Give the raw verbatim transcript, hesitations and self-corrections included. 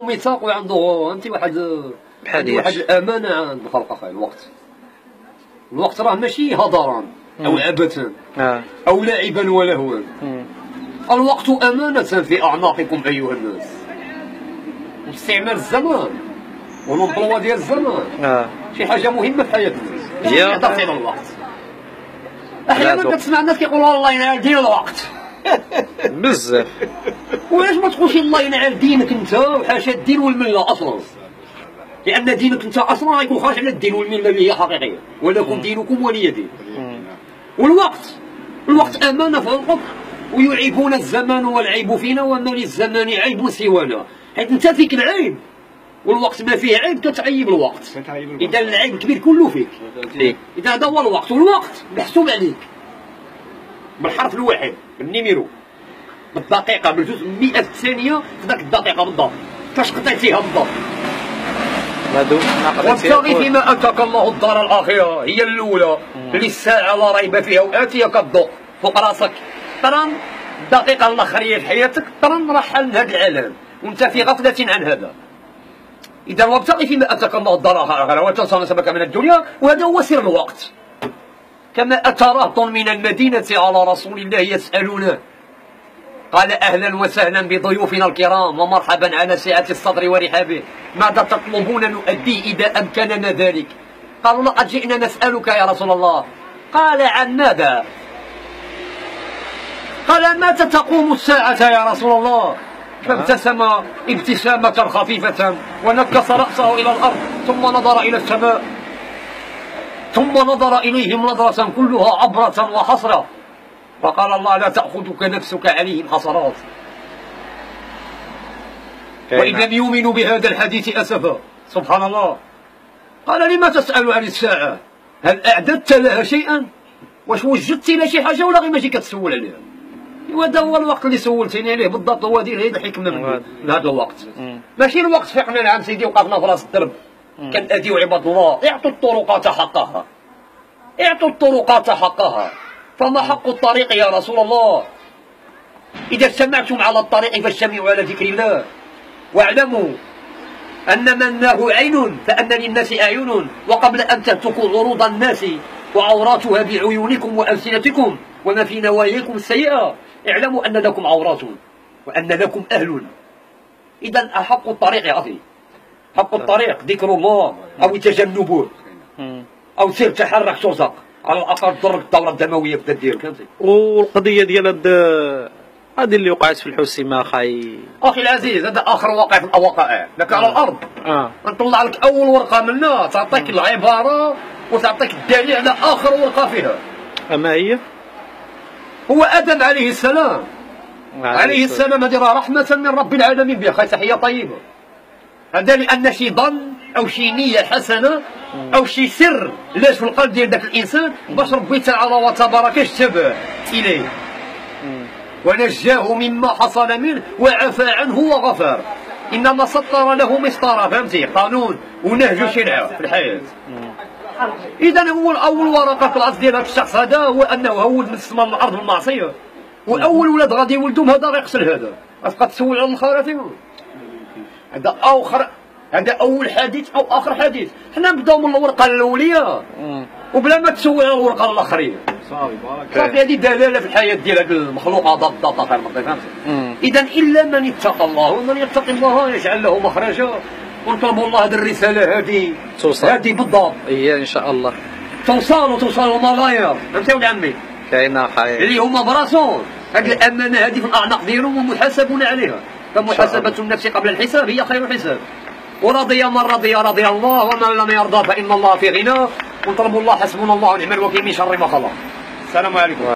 ميثاق وعنده انت واحد بحال واحد الامانه عند الخلق اخي. الوقت الوقت راه ماشي هدران او عبثا آه. او لعبا ولهوا. الوقت امانه في اعناقكم ايها الناس. استعمال الزمان والامبلوا ديال الزمان آه. شي حاجه مهمه في حياتنا. هي تعطينا الوقت. احيانا كتسمع الناس كيقولوا الله ينعل دين الوقت بزاف. وعلاش ما تقولش الله ينعل دينك انت وحاشا الدين والمله اصلا؟ لان دينك انت اصلا غيكون خارج على الدين والمله اللي هي حقيقيه، ولكم دينكم ولي دين. والوقت الوقت امانه في عنقك، ويعيبون الزمان والعيب فينا وما للزمان عيب سوانا. حيت انت فيك العيب والوقت ما فيه عيب كتعيب الوقت. اذا العيب الكبير كله فيك. اذا هذا هو الوقت، والوقت محسوب عليك بالحرف الواحد بالنيميرو بالدقيقه بالجزء مئة ثانيه في ذاك الدقيقه بالضبط فاش قضيتيها بالضبط. وابتغي فيما اتاك الله الدار الاخره هي الاولى اللي الساعه لا ريب فيها واتيه كالضوء فوق راسك. طرن الدقيقه الاخريه في حياتك طرن رحل من هذا العالم وانت في غفله عن هذا. اذا وابتغي فيما اتاك الله الدار الاخره ولا تنسى نصيبك من الدنيا، وهذا هو سر الوقت. كما اتى رهط من المدينه على رسول الله يسالونه قال اهلا وسهلا بضيوفنا الكرام ومرحبا على سعه الصدر ورحابه، ماذا تطلبون نؤديه اذا امكننا ذلك؟ قالوا لقد جئنا نسالك يا رسول الله. قال عن ماذا؟ قال متى تقوم الساعه يا رسول الله؟ فابتسم ابتسامه خفيفه ونكس راسه الى الارض ثم نظر الى السماء ثم نظر اليهم نظره كلها عبره وحسره فقال الله لا تأخذك نفسك عليهم حسرات. وإن لم يؤمنوا بهذا الحديث أسفا. سبحان الله. قال لما تسأل عن الساعة؟ هل أعددت لها شيئا؟ واش وجدت لها شي حاجة ولا غير ماشي كتسول عليها؟ وهذا هو الوقت اللي سولتيني عليه بالضبط، هو هذه هي الحكمة من هذا الوقت. ماشي الوقت فقنا العام سيدي وقفنا في راس الدرب كنأديو عباد الله. اعطوا الطرقات حقها. اعطوا الطرقات حقها. فما حق الطريق يا رسول الله؟ إذا اجتمعتم على الطريق فاجتمعوا على ذكر الله، واعلموا أن من له عين فأن للناس أعين، وقبل أن تتركوا عروض الناس وعوراتها بعيونكم وألسنتكم وما في نواياكم السيئة، اعلموا أن لكم عورات وأن لكم أهل. إذا أحق الطريق يا أخي، حق الطريق ذكر الله أو تجنبه أو سير تحرك ترزق على الاقل تضرك الدوره الدمويه بدا دير فهمتي. والقضيه ديال هاد هذه اللي وقعت في الحوسمه اخي اخي العزيز، هذا اخر واقع في الوقائع لك على الارض. اه نطلع لك اول ورقه منها تعطيك العباره وتعطيك الدليل على اخر ورقه فيها. اما هي؟ هو ادم عليه السلام. عليه السلام هذه راه رحمه من رب العالمين بها خي، تحيه طيبه. هذا لان شي ظن او شي نيه حسنه او شي سر لاش في القلب ديال ذاك الانسان باش ربي تعالى وتبارك اجتباه اليه ونجاه مما حصل منه وعفى عنه وغفر. انما سطر له مسطره فهمتي، قانون ونهج شرعه في الحياه. اذا هو اول ورقه في العصر ديال هذا الشخص هذا هو انه هود من السماء للارض بالمعصيه، واول ولاد غادي يولدهم هذا غيقتل هذا. غتبقى تسول على الخواتم؟ هذا اخر، هذا اول حديث او اخر حديث. حنا نبداو من الورقه الاوليه وبلا ما تسول على الورقه الاخريه. صافي صافي، هذه دلاله في الحياه ديال هذا المخلوق هذا بالضبط اخر مرة فهمتي. اذا الا من اتقى الله، ومن يتقي الله يجعل له مخرجا. ونطلبوا الله هذه الرساله هذه توصل، هذه بالضبط هي ان شاء الله توصل وتوصل الملايير فهمتي ولد عمي. كاينه خير اللي هما براسهم هذه الامانه هذه في الاعناق ديالهم ومحاسبون عليها. فمحاسبه النفس قبل الحساب هي خير الحساب. ورضي من رضي رضي الله، ومن لم يرضى فإن الله في غنى. ونطلب الله حسبنا الله ونعم الوكيل من شر ما خلق. السلام عليكم.